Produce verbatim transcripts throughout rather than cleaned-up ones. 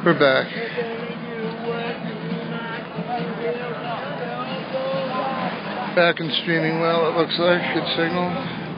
We're back. Back and streaming well, it looks like. Good signal.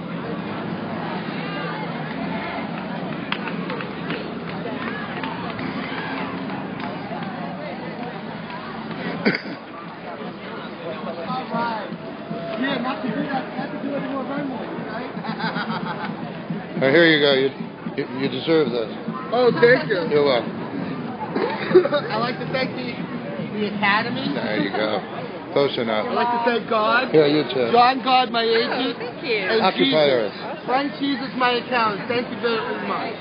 Right, here you go. You, you, you deserve this. Oh, thank you. You're welcome. I'd like to thank the, the Academy. There you go. Close enough. I'd like to thank God. Yeah, you too. John God, my agent. Oh, thank you. And Occupy Jesus. Earth. Frank Jesus, my accountant. Thank you very much.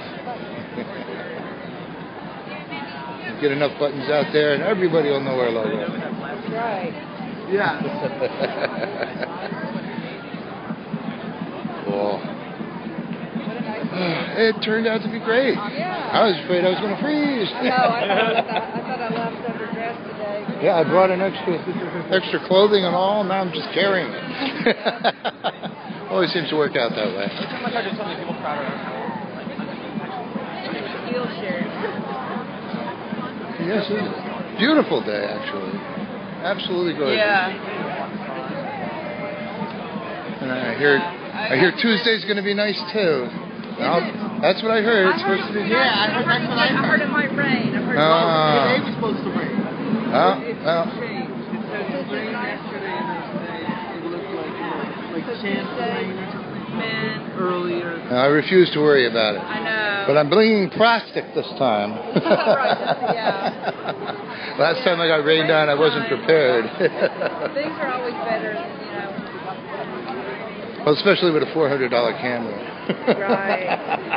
Get enough buttons out there and everybody will know our logo. That's right. Yeah. Cool. It turned out to be great. Yeah. I was afraid I was going to freeze. I know. I thought I, left, I thought I left underdressed today. Yeah, I brought an extra extra clothing and all. Now I'm just carrying it. Always seems to work out that way. Skillshare. Yes, it is. Beautiful day, actually. Absolutely gorgeous. Yeah. And I hear, I hear Tuesday's going to be nice too. Well, that's what I heard. It's supposed to be. Yeah, I heard, that's what I I heard it might rain. I heard Uh, Today was supposed to rain. Oh, well. Earlier. I refuse to worry about it. I know. But I'm bringing plastic this time. Right, yeah. Last time I got rained on, I wasn't prepared. Things are always better, you know. Well, especially with a four hundred dollar camera. Right.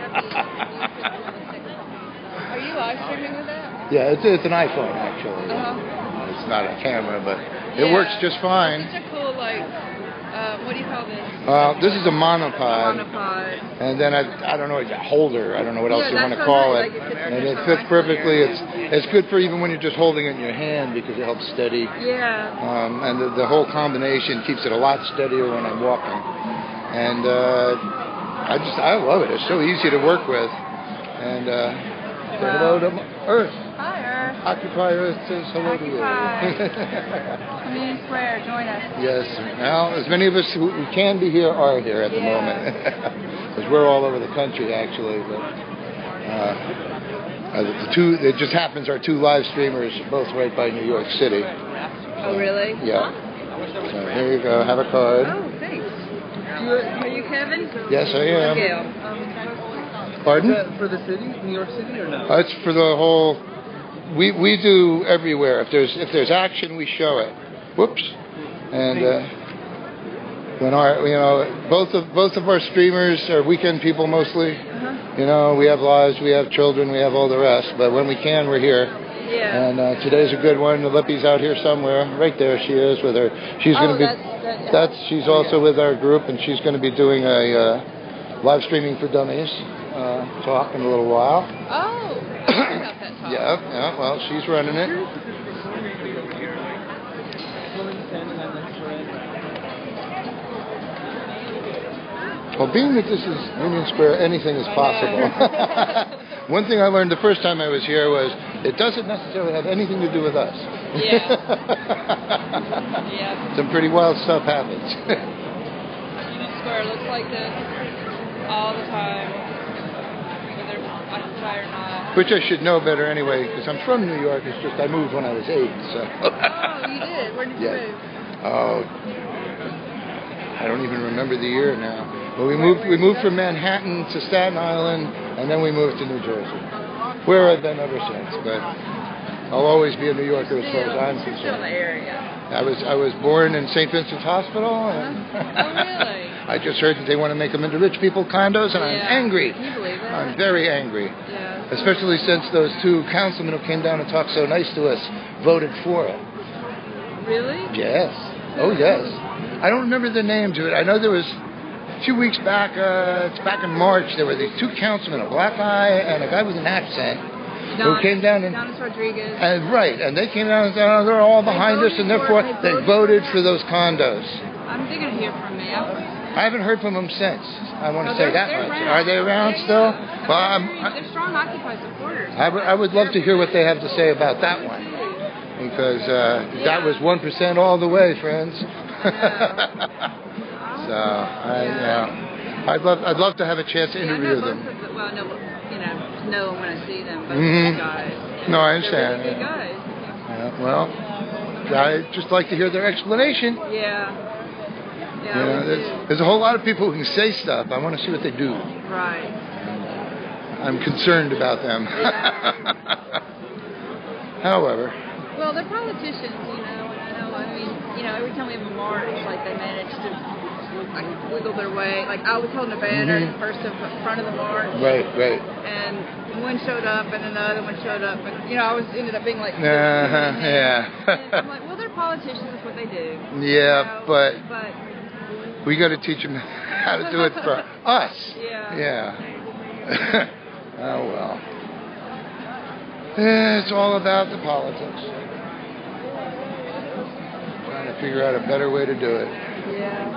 Are you live streaming with that? Yeah, it's, it's an iPhone, actually. Uh-huh. It's not a camera, but it Yeah. works just fine. It's such a cool, like, uh, what do you call this? Uh, this is a monopod. Monopod. And then I, I don't know, it's a holder. I don't know what else Yeah, you want to that's call what I it. mean, like, it fits And in it so fits nicely. perfectly. It's it's good for even when you're just holding it in your hand because it helps steady. Yeah. Um, and the, the whole combination keeps it a lot steadier when I'm walking. And uh, I just, I love it. It's so easy to work with. And uh, say hello to Earth. Hi, Earth. Occupy Earth says hello to you. Occupy. Community Square, join us. Yes. Well, as many of us who who can be here are here at the Yeah. moment. Because we're all over the country, actually. But uh, uh, the two, it just happens, our two live streamers are both right by New York City. Oh, really? Yeah. So here you go. Have a card. Oh, thanks. Are you Kevin? Yes, I am. Gail. Pardon? For the city, New York City, or no? Uh, it's for the whole. We we do everywhere. If there's if there's action, we show it. Whoops. And uh, when our you know both of both of our streamers are weekend people mostly. Uh-huh. You know, we have lives, we have children, we have all the rest. But when we can, we're here. Yeah. And uh, today's a good one. Lippy's out here somewhere. Right there, she is with her. She's Oh, going to be. that's, that, yeah. That's she's also with our group, and she's going to be doing a uh, live streaming for dummies uh, talk in a little while. Oh, I heard about that talk. Yeah, yeah. Well, she's running it. Well, being that this is Union Square, anything is possible. One thing I learned the first time I was here was it doesn't necessarily have anything to do with us. Yeah. Yeah. Some pretty wild stuff happens. Union Square looks like this all the time, whether Occupy or not. Which I should know better anyway, because I'm from New York. It's just I moved when I was eight. So. Oh, you did? Where did you Yeah. move? Oh, I don't even remember the year now. But we moved. We moved from Manhattan to Staten Island, and then we moved to New Jersey, where I've been ever since. But I'll always be a New Yorker as far as I'm Still in the concerned. area. I was I was born in Saint Vincent's Hospital, and Oh, really? I just heard that they want to make them into rich people condos, and I'm Yeah. angry. Can you believe that? I'm very angry, Yeah. especially since those two councilmen who came down and talked so nice to us voted for it. Really? Yes. Oh, yes. I don't remember the names of it. I know there was a few weeks back, uh, it's back in March, there were these two councilmen, a black guy and a guy with an accent, who came down and... Donis Rodriguez. and right, and they came down and said, oh, they're all behind us, and therefore they voted for those condos. I'm, they're going to hear from me. I, I haven't heard from them since. I want to No, say they're- that they're much. around. Are they around Yeah, still? yeah. Well, I'm, They're, I, they're strong Occupy supporters. I would I would love to hear what they have to say about that one, because uh, Yeah. that was one percent all the way, friends. So Yeah. I, Yeah. yeah, I'd love I'd love to have a chance to Yeah, I interview know them. both of them. Well, no, you know, know them when I see them. Both Mhm. of the guys. No, I They're understand. really good guys. Yeah, well, I'd just like to hear their explanation. Yeah. Yeah. You I know, would there's, too. there's a whole lot of people who can say stuff. I want to see what they do. Right. I'm concerned about them. However, Well, they're politicians, you know. And I know. I mean, you know, every time we have a march, like they manage to like wiggle their way. Like I was holding a banner Mhm. first in front of the march. right, right. And one showed up, and another one showed up, and you know, I was ended up being like, Uh-huh, yeah. And I'm like, well, they're politicians, that's what they do. Yeah, You know, but but we got to teach them how to do it for us. Yeah. Yeah. Oh well. Yeah, it's all about the politics. Trying to figure out a better way to do it. yeah.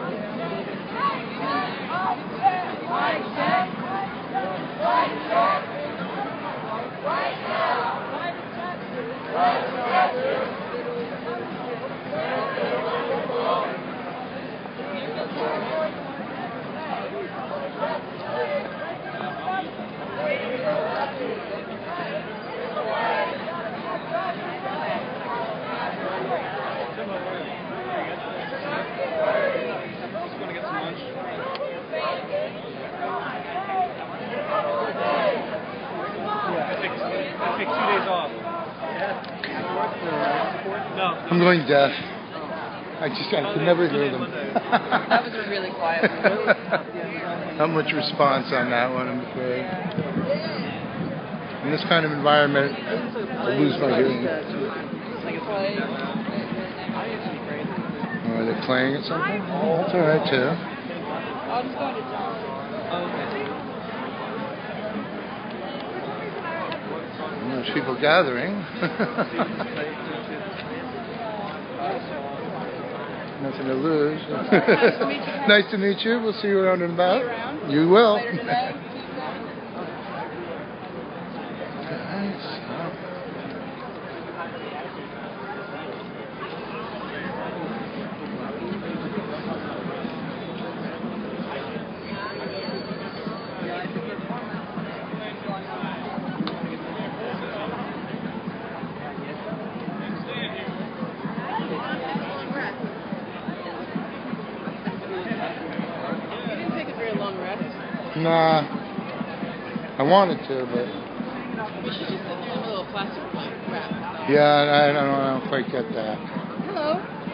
I'm going deaf. I just I can never hear them. That was a really quiet one. Not much response on that one, I'm afraid. In this kind of environment, I lose my hearing. Oh, are they playing at something? Oh, that's all right too. I'll just go to John. There's people gathering. Nothing to lose. Nice to meet you. We'll see you around and about. See you around. You will. Later today. Nah, I wanted to, but We should just sit there in the middle of a plastic wrap. yeah, I don't, I don't quite get that. Hello.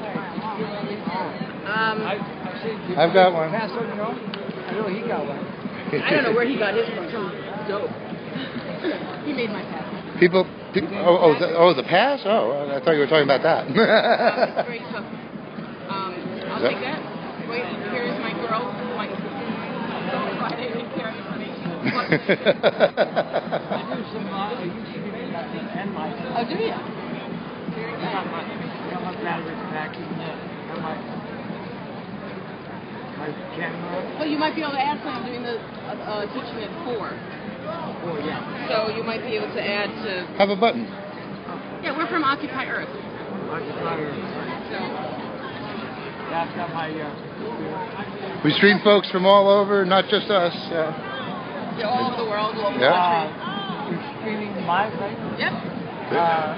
Um, I've got one. I know he got one. I don't know where he got his from. Some dope. He made my pass. People, people oh, oh, the, oh, the pass? Oh, I thought you were talking about that. Um, great stuff. Um, I'll that- take that. Wait, here is my girl. My Friday care information. Oh, do you? Very good. Well, you might be able to add something. I'm doing the uh, uh, teaching at four. Oh, yeah. So you might be able to add to. Have a button. Yeah, we're from Occupy Earth. So. That's got my, uh, We stream folks from all over, not just us. So. Yeah, all over the world, all over the Yeah. country. uh, you're streaming live, right? Yep. Uh,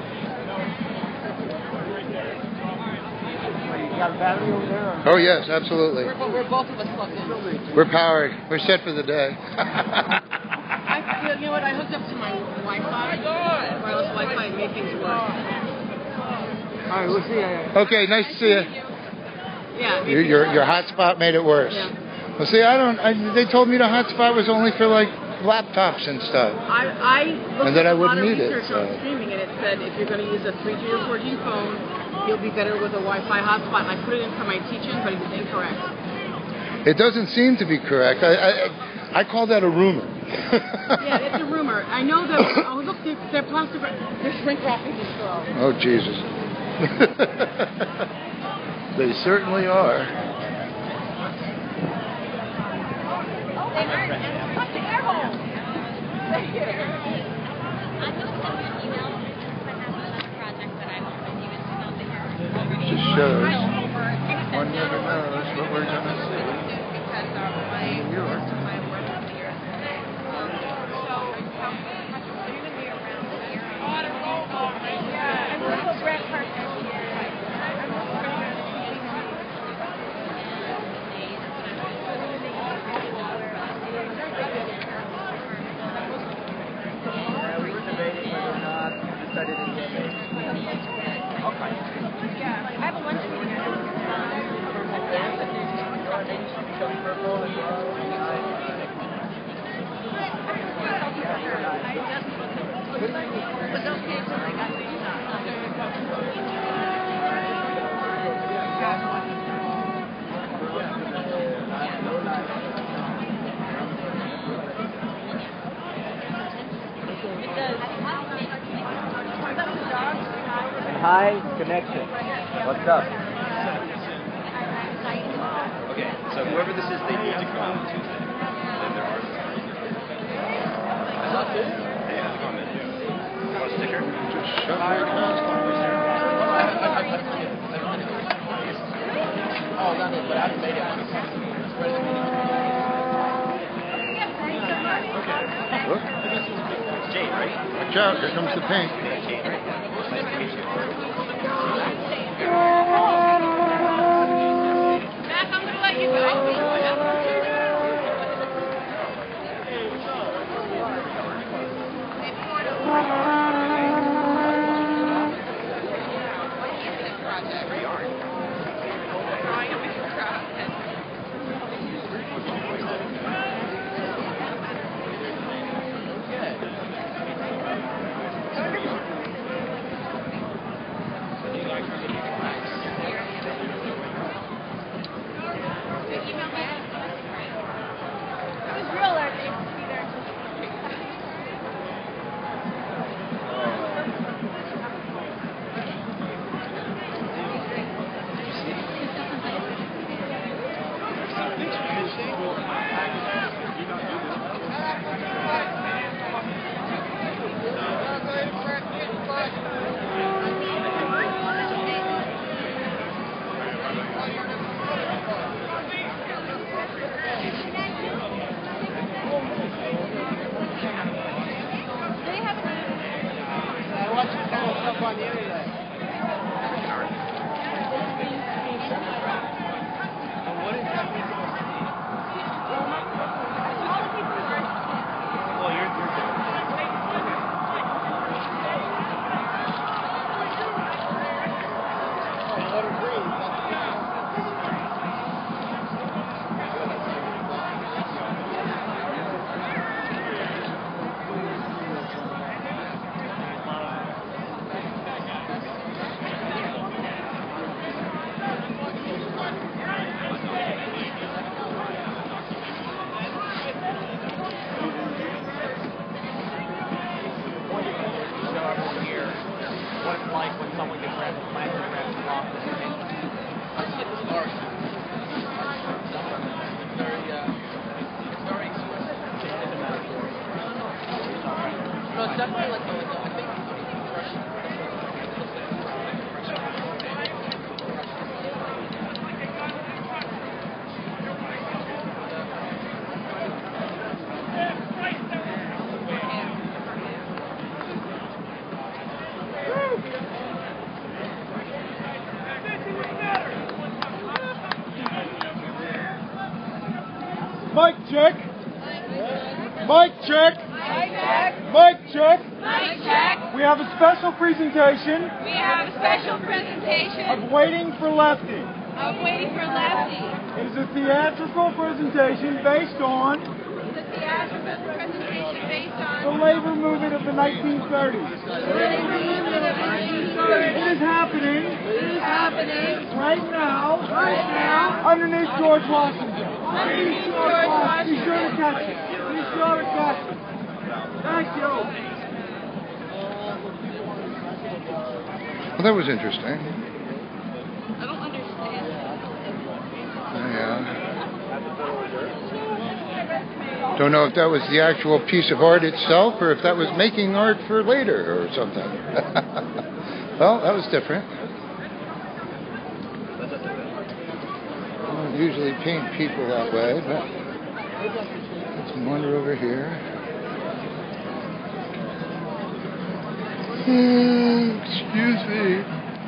you got a battery over there? Or? Oh yes, absolutely. We're, bo- we're both of us plugged in. We're powered. We're set for the day. I, you know what? I hooked up to my Wi-Fi, wireless Wi-Fi, and made things work. All right, we'll see you. Okay, nice to see you. Yeah. Your your, your hotspot made it worse. Yeah. Well, see, I don't. I, they told me the hotspot was only for like laptops and stuff. I, I looked And then at I a lot wouldn't of need it, research on so. streaming, and it said if you're going to use a three G or four G phone, you'll be better with a Wi-Fi hotspot. And I put it in for my teaching, but it was incorrect. It doesn't seem to be correct. I I, I call that a rumor. Yeah, it's a rumor. I know that. Oh, look, they're, they're plastic. They're shrink wrapping this girl. Oh Jesus. They certainly are. They weren't. Fuck the air hole. Thank you. I'm going to send you an email because I have another project that I'm with you. It's not the already. Just shows one never knows what we're gonna see. Because of my New York. my work here. Um, so I'm going to be around here. Yeah, I'm going to Brett Park next year. We were debating whether or not we decided to get it. Okay. Yeah, I have a lunch meeting. Purple as well. But don't pay till I got High connection. What's up? Okay, so whoever this is, they need to come on Tuesday. Then there are. I love it. They have to comment. You want a sticker? Just shut your mouth. Oh, not it, but I haven't made it. Look, It's Jane, right? watch out, here comes the paint. Yeah, Jane, right? Nice to meet you. Matt, I'm going to let you go. On the internet. And what is happening to us? Well, you're, you're oh, what a breeze. What it's like when someone gets wrapped in plastic wrapped in off. Let's get the stars. It's very, uh, it's very exquisite. No, it's definitely like the, like the, I think it's pretty fresh. Mic check. Mic check. Mic check. Mic check. We have a special presentation We have a special presentation of Waiting for Lefty. of Waiting for Lefty. It is a theatrical presentation based on The theatrical presentation based the on labor movement of the nineteen thirties. the labor movement of nineteen thirty. It is happening It is happening right now, right now underneath George Washington. underneath George Be sure to Washington. catch it. Be sure to catch it. Thank you. Well, that was interesting. I don't understand. Yeah. Don't know if that was the actual piece of art itself or if that was making art for later or something. Well, that was different. I don't usually paint people that way, but let's wander over here. Excuse me.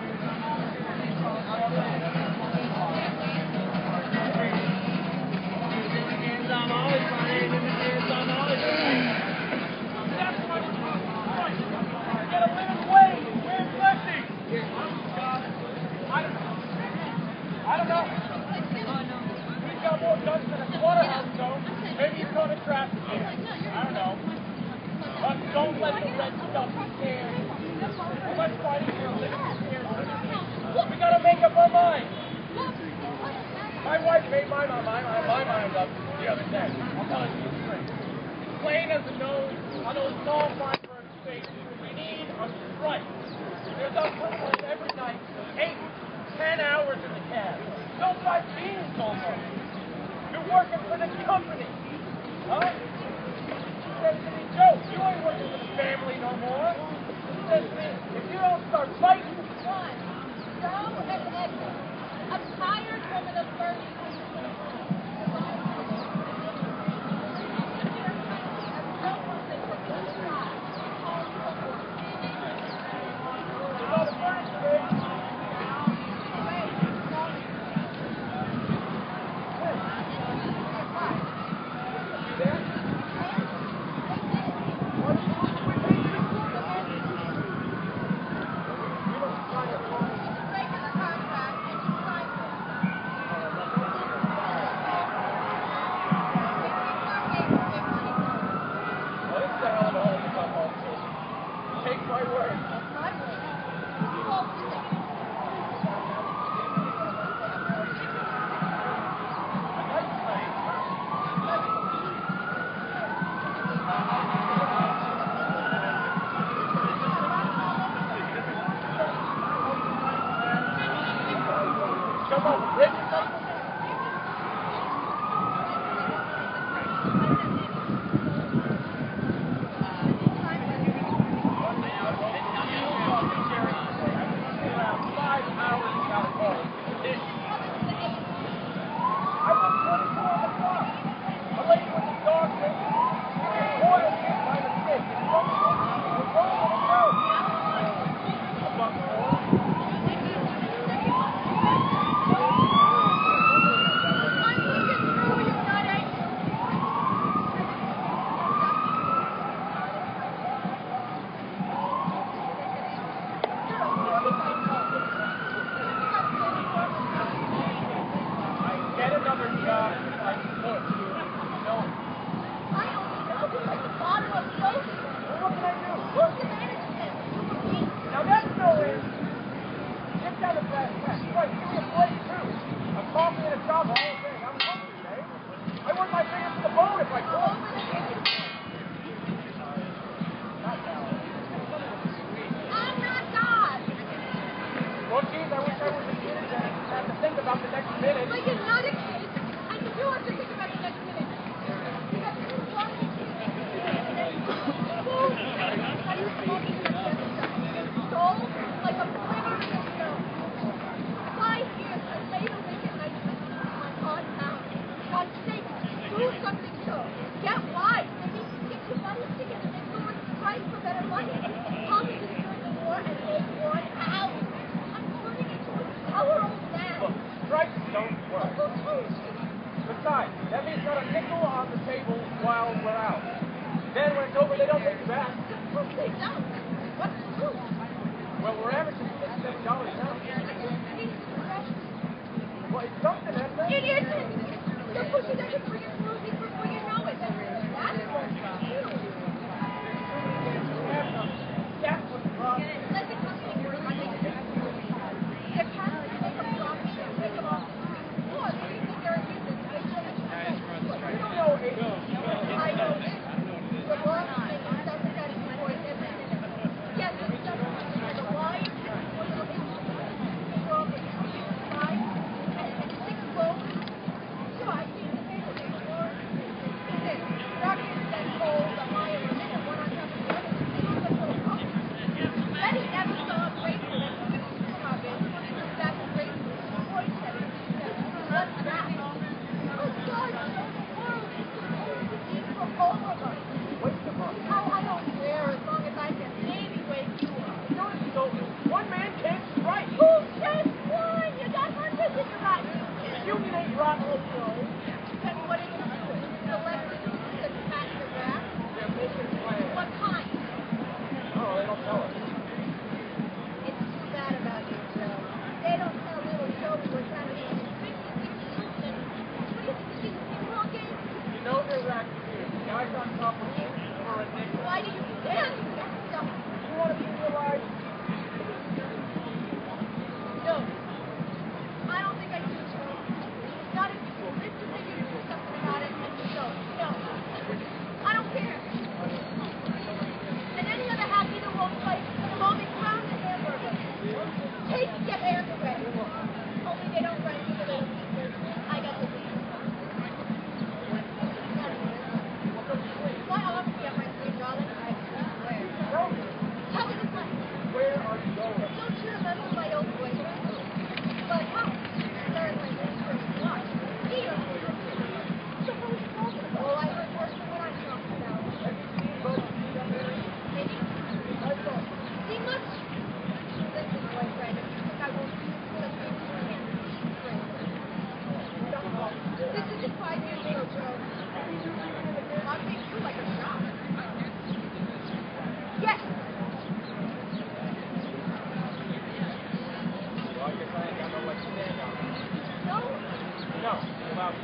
I don't know. We've got more guns than a slaughterhouse, so maybe you're going to traffic here. I don't know. But don't let the red stuff be scared. Well, let's fight here. Let's be scared. We got to make up our mind. My wife made my, my, my, my mind up the other day. I'll tell you straight. Plain as a nose on those small Feinberg stations. We need a strike. There's a protest every night. Eight. Ten hours in the cab. Don't drive beans almost. You're working for the company. Huh? She says to me, Joe, you ain't working for the family no more. She says to me, if you don't start fighting. One, Joe and Edmund, a tired woman of thirty.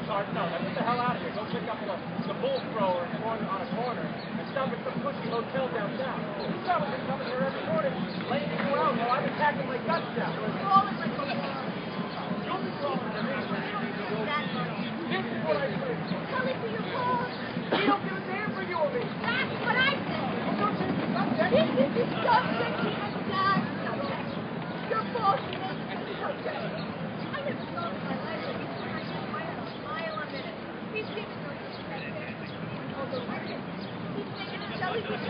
Sergeant, no, now get the hell out of here. Go pick up the, the bull thrower in corner, on a corner and stop at some cushy hotel downtown. These fellas are coming here every morning, laying you out while I'm attacking my guts down. You'll be crawling for me. This is what I say. Tell it to your boss. He don't give a damn for you or me. That's what I said. Don't change the subject. This is the subject. He has that subject. Your boss makes the subject. I never saw in my life that he's trying to mile a mile a minute. He's giving no respect there. Although record, he's making a jelly fish.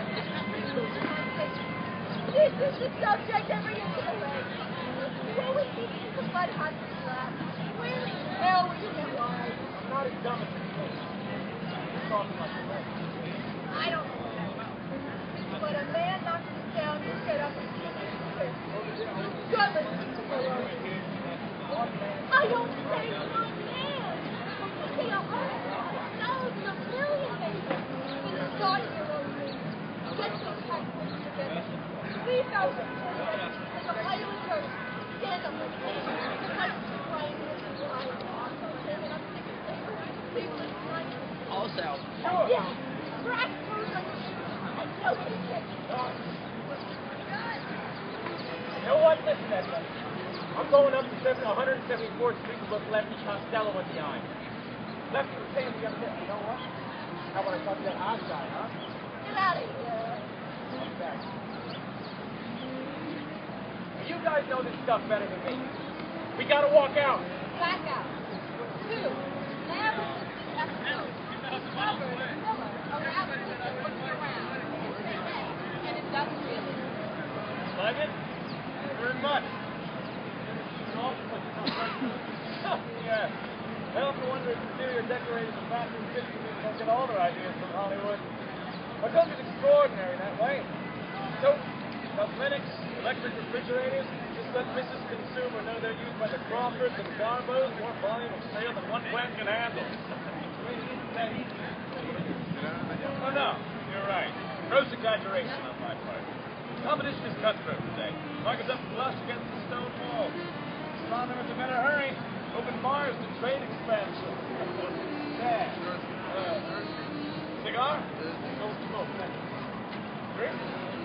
This is the subject every inch of the way. You always keep it in the mud hot slap. Where the hell were you get wise? I'm not as dumb as you think. You're talking like a lady. I don't know what that is. But a man knocks us down, you get up and kick his fist. God, let's keep the fellow. I don't say one man. I say a hundred, thousands, a million maybe. In starting your own thing. Get these taxpayers together. Leave out the children and the pile of dirt. Stand up and say, the place is crying with the wine. And I'm sick of paper. People are crying. Also, Yes, crack clothes on your shoes. I know what it is. You know what? Listen, Edna. I'm going up to one seventy-fourth Street to look Lefty Costello in the eye. Lefty was saying the other day, you know what? How about I talk to that hot guy, huh? Get out of here. Okay. You guys know this stuff better than me. We gotta walk out. Back out. Two. Never episode. Covered a pillar of evidence that looks around. And it doesn't really. Like it? Very much. Yeah. Well, for one of the interior decorators and bathroom fixtures don't get all their ideas from Hollywood. Our country's extraordinary that way. Soap, cosmetics, electric refrigerators, just let Missus Consumer know they're used by the Crawfords and Garbos, more volume of sale than one plant can handle. Really isn't that easy. Oh, no, you're right. Gross exaggeration on my part. Competition is cutthroat today. Market's up flush against the stone wall. Astronomers are better hurry. Open Mars to trade expansion. Yeah. Uh, cigar? No smoke. Drink?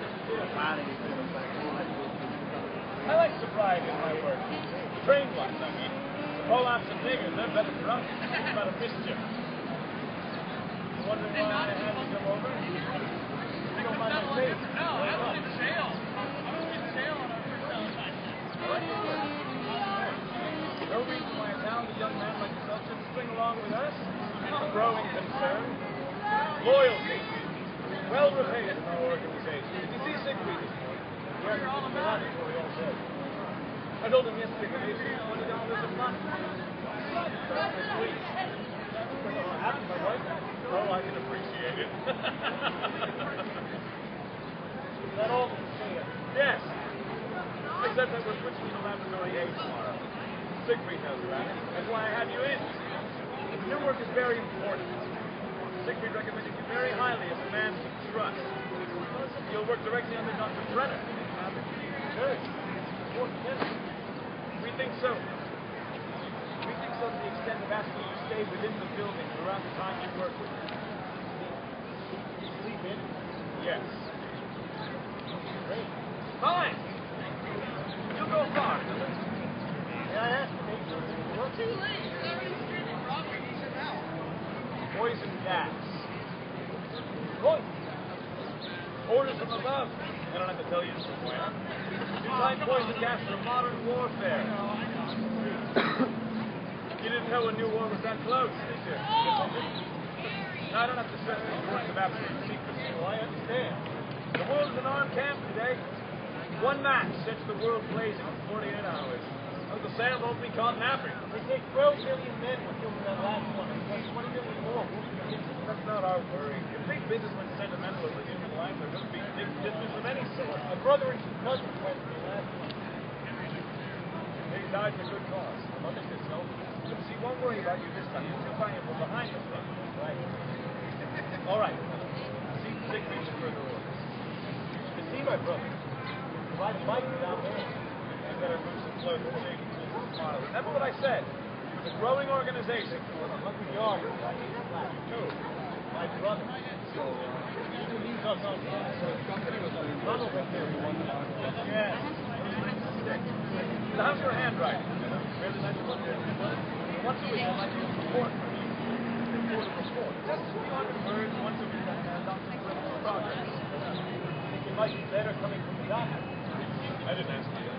I like sobriety in my work. Trained ones, I mean. The Polacks and niggers, they're better drunk. It's about a mischief. You wondering why I had to come over? You don't mind my face? no, I was in jail. I was in jail on our first Valentine's Day. I like your work. No reason why a talented young man like yourself shouldn't string along with us. A growing concern. Loyalty. Well repaid in our organization. Did you see Siegfried this morning? Yeah, you're all about it. What we all said. I told him yesterday that he's twenty dollars a month. Sweet. Happy my wife? Oh, I can appreciate it. Is that all? Yes. Except that we're switching to laboratory A tomorrow. Siegfried knows about it. That's why I had you in. Your work is very important. Siegfried recommended you very highly as a man to trust. You'll work directly under Doctor Brenner. Good. We think so. We think so to the extent of asking you to stay within the building throughout the time you work with us. Sleep in? Yes. Great. Fine. You go far. May I ask you, maybe you're Too late. You're already screaming Broadway. You should know. poison gas. Poison. Orders from above. I don't have to tell you this before, huh? You find poison gas for modern warfare. You didn't know a new war was that close, did you? I don't have to stress the importance of absolute secrecy. Well, I understand. The world's an armed camp today. One match sets the world blazing in forty-eight hours. Uncle Sam won't be caught napping. They take twelve million men were killed in that last one. There's twenty million more. That's not our worry. If big business went sentimental over human life, there wouldn't be big business of any sort. My brother and two cousins went to the last one. They died for good cause. The mother said so. But she won't worry about you this time. You're too valuable behind the front. Right? All right. See Siegfried for further orders. You can see my brother. Ride a bike down there. I better move some clothes and shake tomorrow. Remember what I said. It's a growing organization. Lucky you are, you're right. Too. My brother. So, uh, he's us on the company was on the tunnel right there. Yes. So how's your handwriting? Really nice book there. Once a week, I'd like you to report for me. Report a report. Just a few hundred words once a week. And Doctor Clifton's progress. I think it might be better coming from the doctor. I didn't ask you.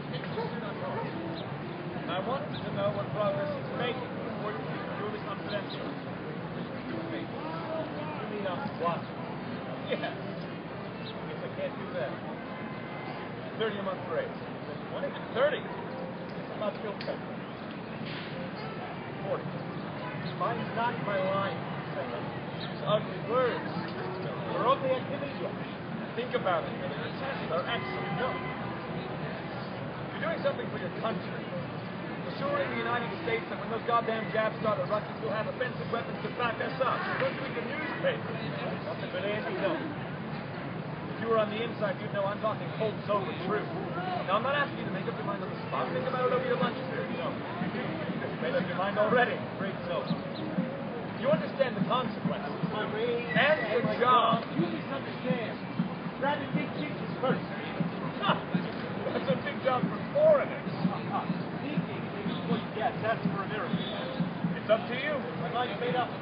I wanted to know what progress he's making before you keep it really confidential. You mean I'm watching? Yes. I guess I can't do that. thirty a month raise. twenty? thirty? I'm not feel better. forty. Mine's not my line. Use ugly words. They're ugly activities. Think about it. They're intense. They're excellent. No. You're doing something for your country. Assuring the United States that when those goddamn Japs start erupting, we'll have offensive weapons to back us up. Don't you read the newspaper? Nothing but Andy no. If you were on the inside, you'd know I'm talking cold, sober truth. Now, I'm not asking you to make up your mind on the spot. Think about it over your lunch period. You know, you made up your mind already. Great so. You understand the consequences. And your job. You misunderstand. Grabbing big chicks first. That's a big job for foreigners. Well, yes, that's for America. It's up to you. My mind's made up.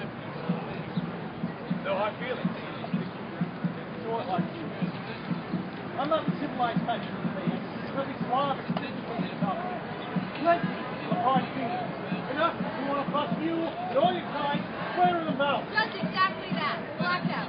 No hard feelings. Short hard feelings. I'm not the civilized type of man. There's nothing suave or sophisticated about me. Plenty of hard feelings. Enough if you want to bust you and all your kind square in the mouth. Just exactly that. Blackout.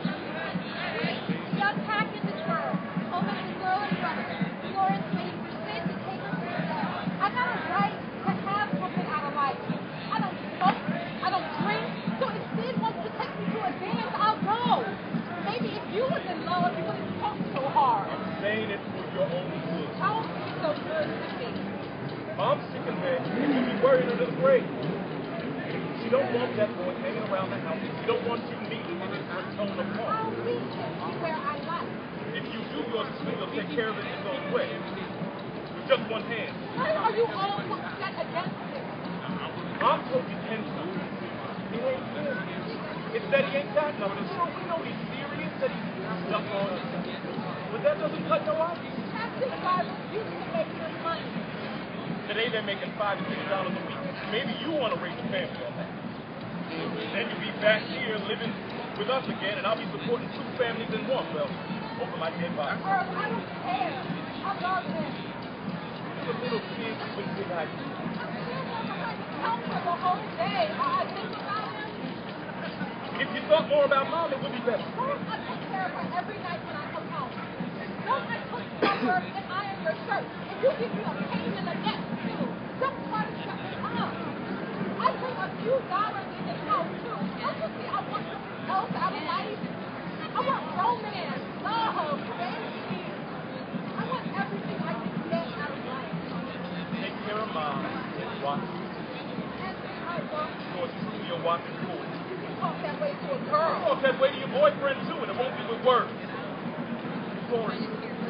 Young hack in the girl. Home of the girl and brother. Florence waiting for Sid to take her to the bed. I got a right to have something out of life. I don't smoke. I don't drink. So if Sid wants to take me to a dance, I'll go. Maybe if you was in love, you wouldn't talk so hard. I'm saying it for your own good. Don't be so good to me. Mom's sick in bed. You'll be worried under the grave. She don't want that boy hanging around the house. She don't want you meeting him for a tone of I'll home. meet him where I like. If you do, yours truly will take care of it his own way. With just one hand. Why are you all so set against him? Mom told me ten times. He ain't serious. It's that he ain't got no. Sure, we know he's serious, that he's stuck on us. But that doesn't cut no ice. Taxi drivers used to make good money. Today they're making five to six dollars a week. Maybe you want to raise a family on that. Then you'll be back here living with us again, and I'll be supporting two families in one. Well, over my dead body. Earl, I don't care. I love him. You're a little kid with big ideas. I feel like I had to count for the whole day. I think about him. If you thought more about Mom, it would be better. Don't I take care of her every night when I come home? Don't I cook for her and iron your shirt? And you give me a pain in the neck, too. Don't try to shut me up. I bring a few dollars in this house, too. Don't you see I want something else out of life? I want romance, love, baby. I want everything I can get out of life. Take care of Mom and watch. And I don't Yours truly, you're watching for it. talk that way to a girl. Talk that way to your boyfriend, too, and it won't be with words. Glory.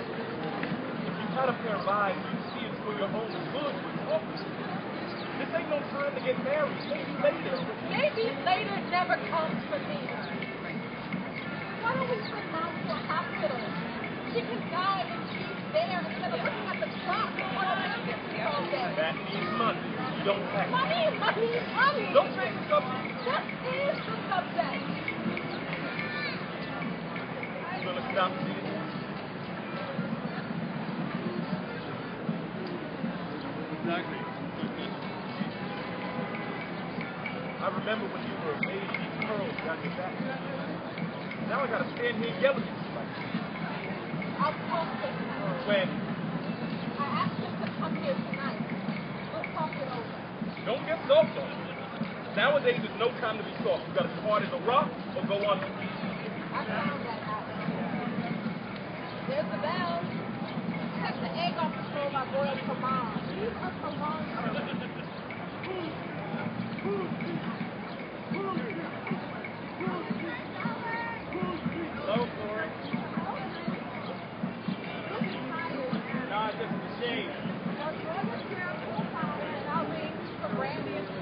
If you had a pair of eyes, you'd see it's for your own good. This ain't no time to get married. Maybe later. Maybe later never comes for me. Why don't we send Mom to a hospital? She can die when she's there instead of looking at the clock on a business all day. That needs money. You don't have it. Money, money, money. Don't make it up. What is the subject? You gonna stop seeing this? Exactly. I remember when you were a baby, these curls got your back. Now I gotta stand here yelling at you like this. I'll talk to him. When? I asked him to come here tonight. We'll talk it over. Don't get soft on it. Nowadays, there's no time to be soft. You gotta be hard as a rock or go on. I found that out. There's the bell. Check the egg off the stove I boiled for Mom. Leave her alone. Hello, Flora. Nah, just a shame. I'll ring for brandy and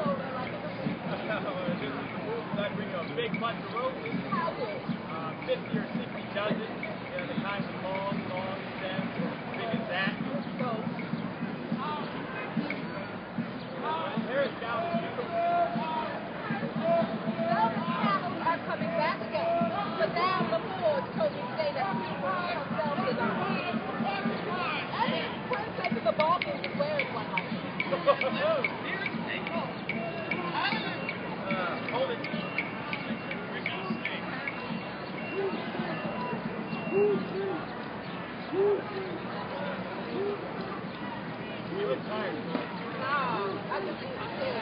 a bunch of roses. Uh, fifty or sixty dozen. You know, the kind with long, long stems, big as that. There's down the street. Those cattle are coming back again. But now the Lord told me today that he will himself is our king. Every princess in the ballroom is wearing one like this. Uh, hold it. You look tired. No, I just need to stay.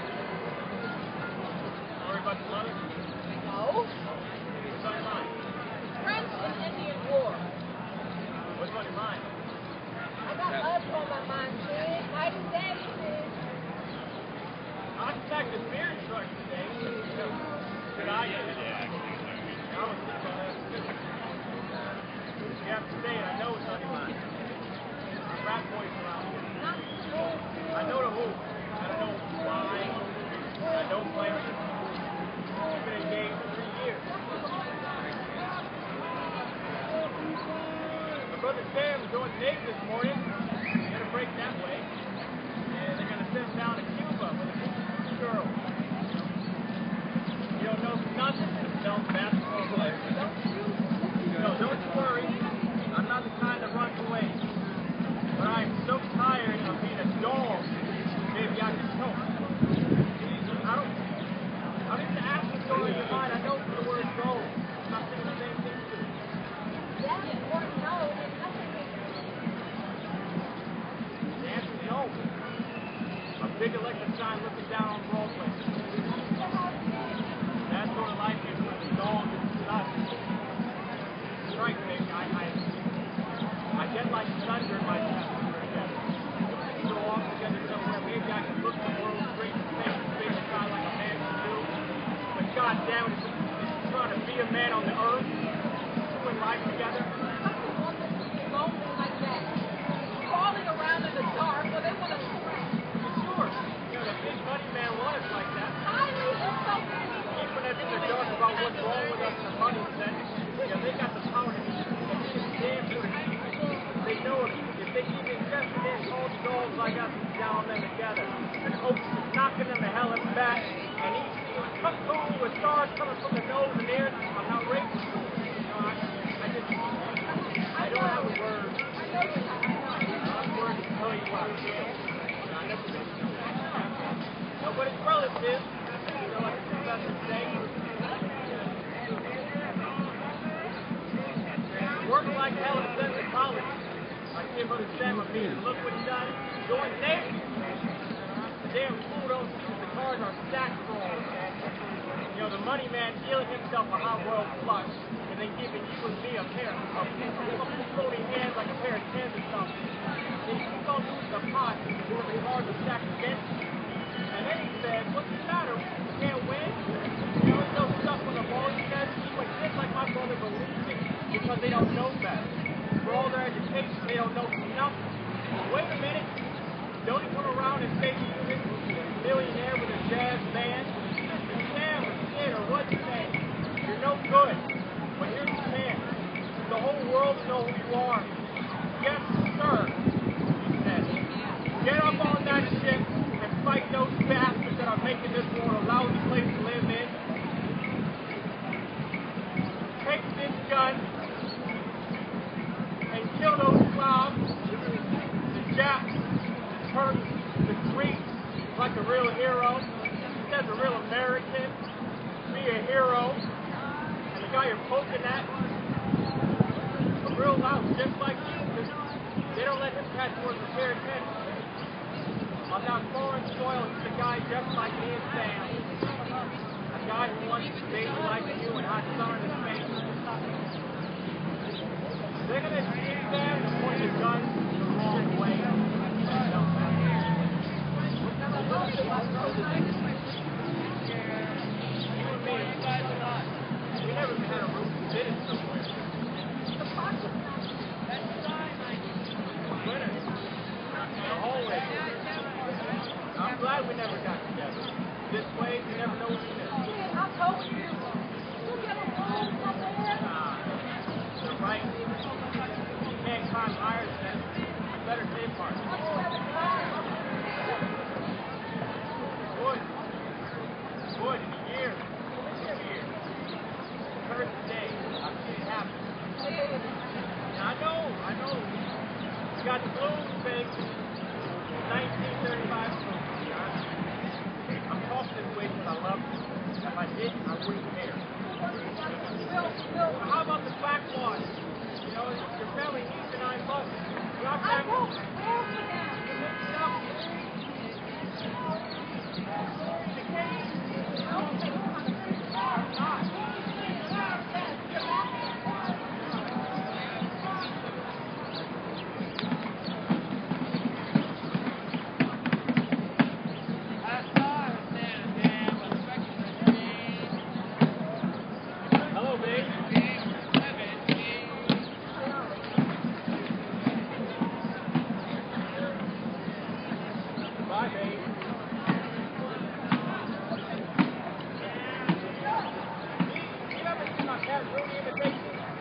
Worry about the mother? No. What's on your mind? French and Indian War. What's on your mind? I got love on my mind, kid. Night and day, kid. I packed a beer truck today. Good idea. I was thinking about that too. You have to say it. I know it's on your mind. Rap boys around here. I know the who. I don't know why. I don't blame you. You've been engaged for three years. My brother Sam's going to Navy this morning. He's going to break that way. And they're going to send him down to Cuba with a girl. You don't know nothing about basketball players. No, don't you worry. I'm not the kind that runs away. But I'm so tired of being a dog. Maybe I can help. I don't, I don't even ask what's going on in your mind. I know the word go. I'm not saying the same thing to you. Yes or no is nothing. The answer is no. A big electric sign looking down on Broadway. That sort of life is with the dog and nuts. Strike thing, I, I, I get like thunder in my chest. We go off together somewhere. Maybe I can look the world straight in the face and big sky like a man can do. But God damn it, it's trying to be a man on the earth, doing life together. Nothing wants us to be lonely like that. Crawling around in the dark, well, they want to scratch. Sure, you know, the big money man was like that. Highly insulting. Keeping us in the dark about what's wrong with us in the money sense. Yeah, they got the power to keep us damn good. They know it. If they keep investing in all the dogs like us and down them together, and Oaks is knocking them the hell in the back, and he's cut cool with stars coming from the nose and ears, I'm not racist. You know, I, I just, I don't have a word. I know you're not. I know. I don't have a word to tell you what I feel. And I never really do that. No, but it's relative. You know, like the professor say. Working like hell in Central College. I can't understand my meeting. Look what he done. Going Navy. The damn fool don't see that the cars are stacked full. You know, the money man dealing himself a hot royal flush, and then giving you and me a pair of floating hands like a pair of tens or something. Then you keep on losing the pot, because the cards are stacked against you. And then he says, what's the matter? You can't win? You know, no stuff on the ball. You guys keep like this, like my brother believes it, because they don't know better. For all their education, they don't know nothing. Wait a minute. Don't he come around and say to you, this millionaire with a jazz band? Sam or Sid or what's his name? You're no good. But here's the chance. The whole world will know who you are. Yes, sir, he said. Get up on that ship and fight those bastards that are making this world a lousy place to live in. Take this gun and kill those clowns, the Japs, the Turks, the Greeks, like a real hero. As a real American, be a hero. And the guy you're poking at, a real louse just like you, because they don't let him catch more than fair attention. On that foreign soil, he's a guy just like me and Sam. A guy who wants to baby like you and hot sun in his face. They're going to see Sam and point the gun the wrong way. We never had a room to sit in somewhere. The box was not. That's fine, Mike. Winner. The hallway. I'm glad we never got together. This way, you never know what you miss. I told you. You're right. You can't climb higher than that. You better save part. Good. Good. In a year. Two years. First day. I've seen it happen. I know. I know. You got the blues, baby. nineteen thirty-five blues. I'm talking this way because I love you. If I didn't, I wouldn't care. How about the backwash? You know, your family needs the nine bucks. Your family. Hello, babe. Bye, babe. You haven't seen my cat really imitation?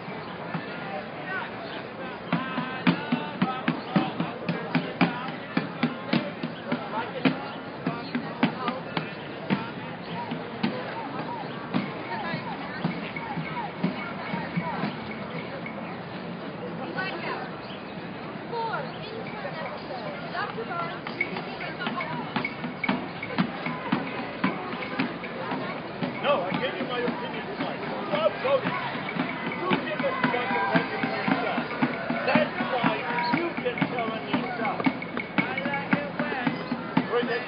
No, I gave you my opinion tonight. Stop voting. You give us fucking record yourself. That's why you can tell on yourself. I like it when. Where's it?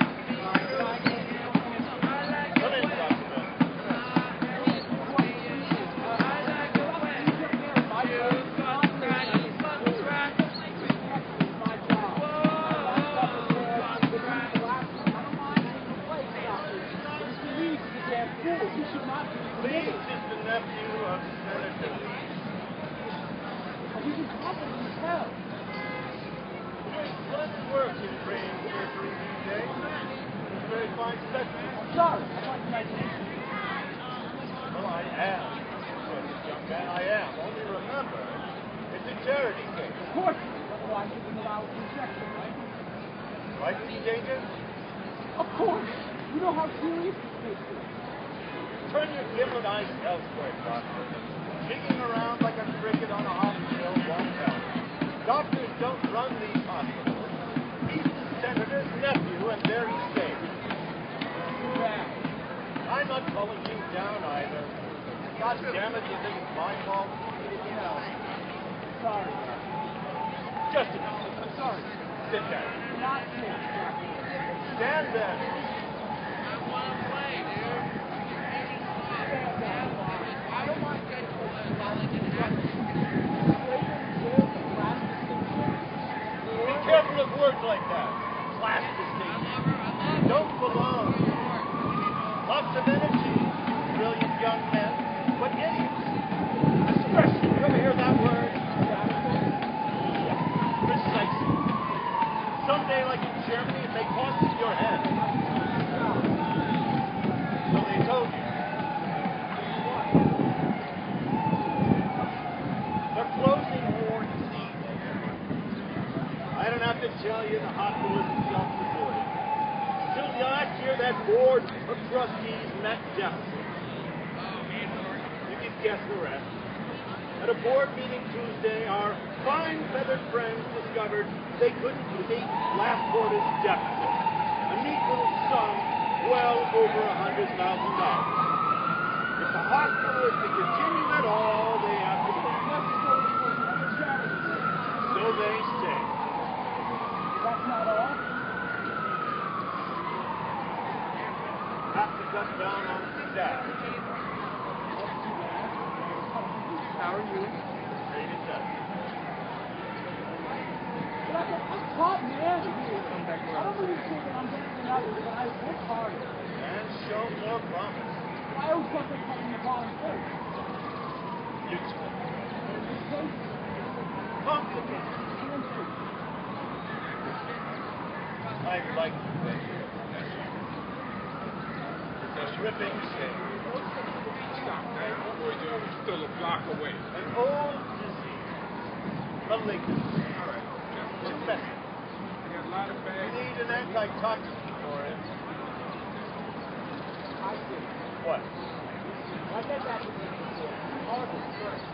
Come in, Doctor Ben. Please is the nephew of Senator Lee. You can confidently tell. Doing splendid work in brain surgery these days. It's a very fine specimen. I'm sorry. I thought you might be. Well, I am. Good, young man, I am. Only remember, it's a charity case. Of course, otherwise you wouldn't allow it to injection, right? Right, Mister Danger? Of course. You know how serious this case is. Turn your gimlet eyes elsewhere, Doctor. Jigging around like a cricket on a hospital won't help. Doctors don't run these hospitals. He's the senator's nephew, and there he stays. Yeah. I'm not calling you down either. God damn it, you think it's my fault? No. Sorry. Just a minute. I'm sorry. Sit down. Not here, Doctor. Stand there. I want to play, dude. Stand down. I don't want to get to it while I can act. Be careful of words like that. Class distinction. Don't belong. Lots of energy, brilliant young men, but idiots. Especially, you ever hear that word? Precisely. Someday, like in Germany, it may cost you your head. So they told you. They're closing Ward C. I don't have to tell you the hospital isn't self-supporting. Till last year, that board of trustees met deficit. You can guess the rest. At a board meeting Tuesday, our fine feathered friends discovered they couldn't meet last quarter's deficit, a neat little sum well over a hundred thousand dollars. If the hospital is to continue at all, they have to pay. So they say. That's not all. Have to cut down on staff. How are you? Afraid it does. But I can, I'm top man here. I don't really think that I'm better than others, but I work hard. And show more promise. I always thought they cut me the bottom first. Useful. In this case, Complicated. handshake. I'd like to thank you, Professor. It's a ripping shame. stop that. What we're doing is still a block away. An old disease. Malignancy. All right. It's messy. I got a lot of We bags. need an antitoxin for it. I see. What? I said that before. Harvard first.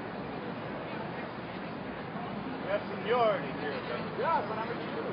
We have seniority here, but Yeah, but I'm a Jew.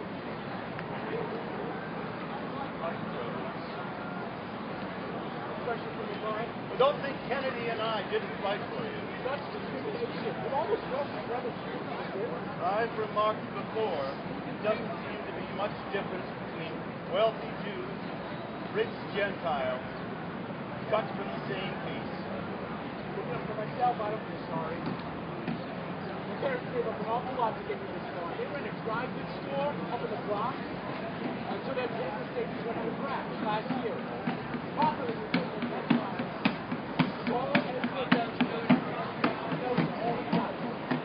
Especially from the line. I don't think Kennedy and I didn't fight for you. That's discriminative shit. With all this stuff, my brother's I've remarked before, it doesn't seem to be much difference between wealthy Jews, rich Gentiles, cut from the same piece. Looking up for myself, I don't feel sorry. My parents gave up an awful lot to get me this far. They ran a dry goods store up in the Bronx until their business statements went under crack last year. Papa was taking that time. All and it's good that all the time.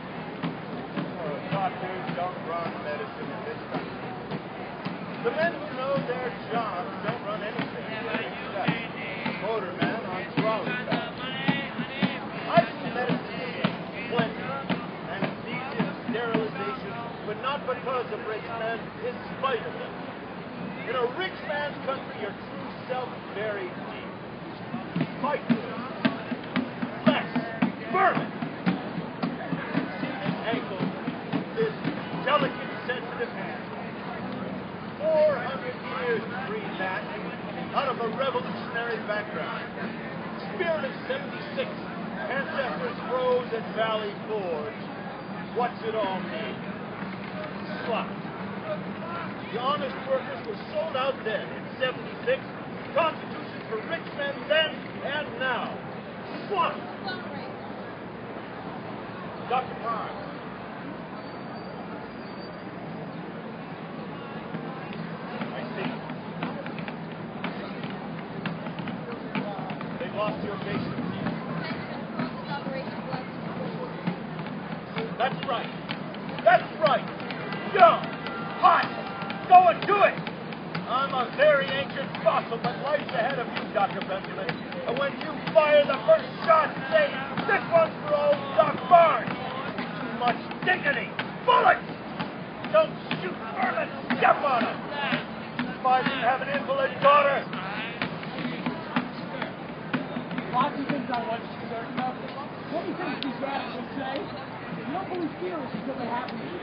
Doctors don't run medicine in this country. The men who know their jobs don't run anything. Motorman on trolley back. I see medicine plenty, anesthesia, sterilization, but not because of rich men, in spite of them. In a rich man's country, your true self is buried deep. Fight for it. Flesh, vermin. See this ankle, this delicate, sensitive hand. Four hundred years to breathe that out of a revolutionary background. Spirit of seventy-six, ancestors froze at Valley Forge. What's it all mean? Slut. The honest workers were sold out then in seventy-six. Constitution for rich men then and now. Slut. Doctor Barnes. I see. They've lost your patience. That's right. That's right. Young, hot. Go and do it. I'm a very ancient fossil, but life's ahead of you, Doctor Benjamin. And when you fire the first shot, say, this one's for old Doc Barnes. Too much dignity. Bullets! Don't shoot vermin. Step on them. If I didn't have an invalid daughter. Lots of things I wasn't certain of. Many things these guys would say. You don't believe feelings until they happen to you.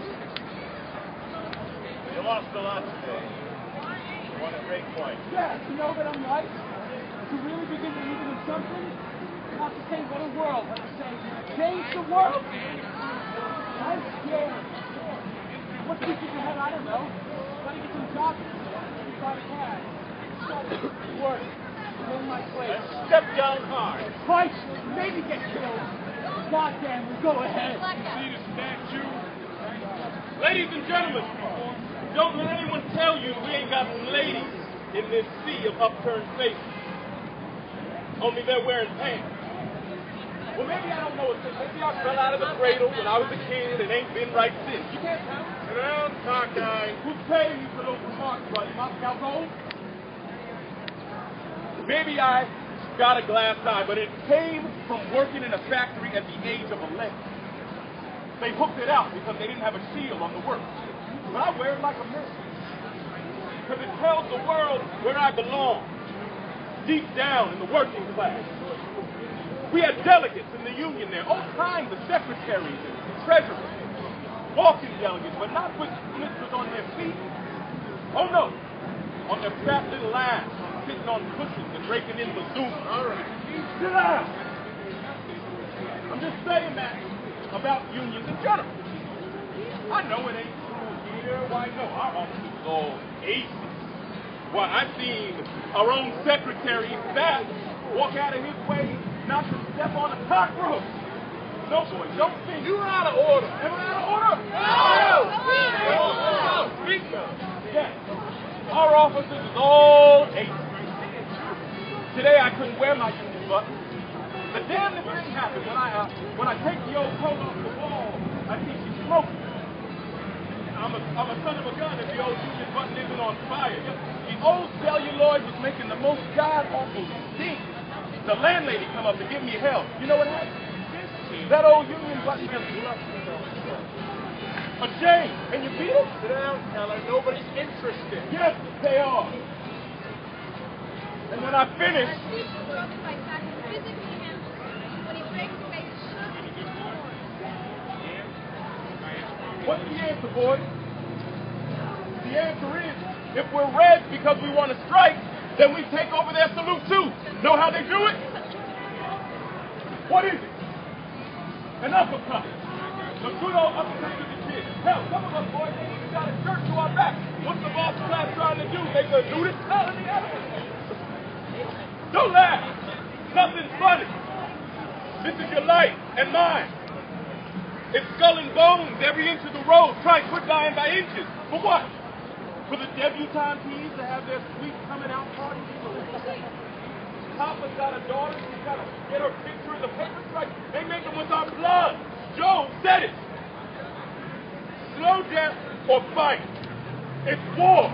You lost a lot today. You won a great point. Yeah, you know that I'm right. To really begin believing in something, not to say what a world, but to say change the world. I'm scared. What keeps you in your head, I don't know. Try to get some jobs, try to cash, work, fill my place. And step down hard. Fight, maybe get killed. Goddamn, we'll go ahead. See the statue? Ladies and gentlemen, don't let anyone tell you we ain't got some ladies in this sea of upturned faces. Only they're wearing pants. Well, maybe I don't know it. Maybe I fell out of the cradle when I was a kid and ain't been right since. You can't tell. Sit down, cockeye. Who's paying you for those remarks, buddy? Moscow Gold? Maybe I got a glass eye, but it came from working in a factory at the age of eleven. They hooked it out because they didn't have a shield on the work. But I wear it like a man. Because it tells the world where I belong. Deep down in the working class. We had delegates in the union there, all kinds of secretaries and treasurers, walking delegates, but not with blisters on their feet. Oh no, on their fat little ass, sitting on cushions and raking in bazookas. All right, sit down. I'm just saying that about unions in general. I know it ain't true here. Why no? Our office is all aces. Why, I've seen our own secretary, Fat, walk out of his way not to step on a cockroach. No, boy, don't think. You're out of order. Am I out of order? No! No! Speak up. Yes. Our offices is all aces. Today I couldn't wear my union button. The damnedest thing happened when I uh, when I take the old coat off the wall. I think she's smoking. I'm a, I'm a son of a gun if the old union button isn't on fire. The old celluloid was making the most god-awful stink. the landlady come up to give me hell. You know what happened? That old union button just left me. A shame. And you beat it? Sit down, Keller. Nobody's interested. Yes, they are. And when I finish, what's the answer, boys? The answer is, if we're red because we want to strike, then we take over their salute too. Know how they do it? What is it? An uppercut. The good old uppercut to the kids. Hell, some of us boys ain't even got a shirt to our back. What's the boss class trying to do? Make us do this? Hell, let me have it. Don't laugh. Nothing's funny. This is your life and mine. It's skull and bones every inch of the road. Try and quit dying by inches. For what? For the debutantes to have their sweet coming out party? Papa's got a daughter. She's got to get her picture in the paper. Right? They make them with our blood. Joe said it. Slow death or fight. It's war.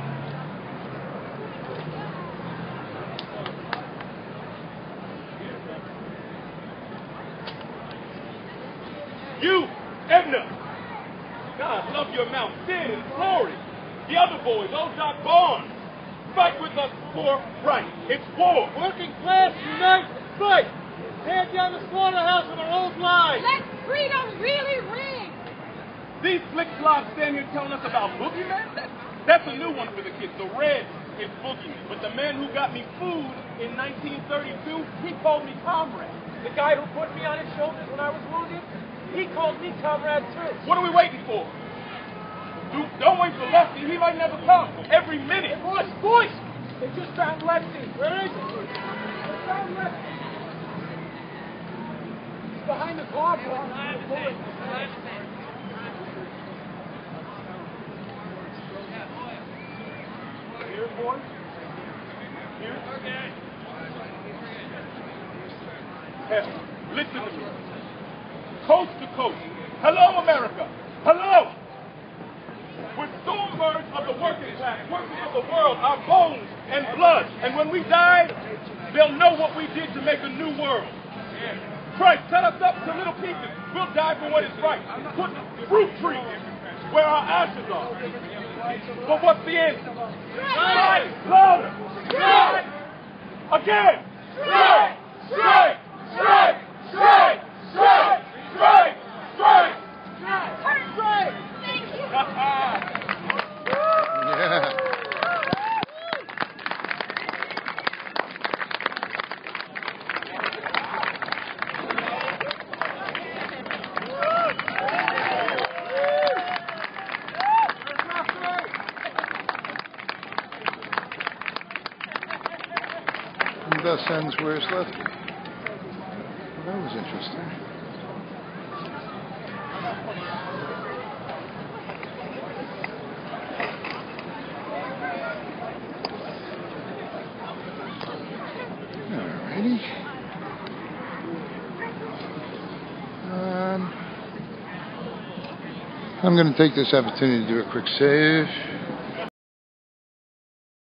You, Edna. God, love your mouth. Sid and Glory. The other boys, old Doc Barnes. Fight with us for right. It's war. Working class, unite, fight. Tear down the slaughterhouse of our old lives. Let freedom really ring. These flick-flops stand here telling us about boogeymen? That's a new one for the kids. The red is boogeyman. But the man who got me food in nineteen thirty-two, he called me comrade. The guy who put me on his shoulders when I was wounded, he called me comrade too. What are we waiting for? Dude, don't wait for Lefty. He might never come. Every minute. Boys, boys! They just found Lefty. Where is he? They found Lefty. He's behind the car, boys. Here, boys. Here. Hell, listen to me. Coast to coast. Hello, America. Hello. We're stormbirds of the working class, workers of the world, our bones and blood. And when we die, they'll know what we did to make a new world. Christ, cut us up to little pieces. We'll die for what is right. Put fruit trees where our ashes are. But what's the answer? Strike! Louder! Strike! Again! Strike! Strike! Strike! Strike! Strike! Strike! Strike! Strike! Strike! Thank you. Yeah. And thus ends Where's Lefty. Well, that was interesting. Alrighty. Um, I'm going to take this opportunity to do a quick save.